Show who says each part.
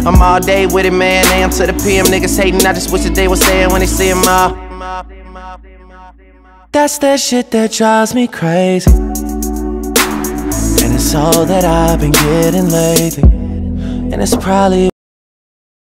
Speaker 1: I'm all day with it, man, AM to the PM. Niggas hating, I just wish that they was saying when they see him all. That's that shit that drives me crazy, and it's all that I've been getting lately, and it's probably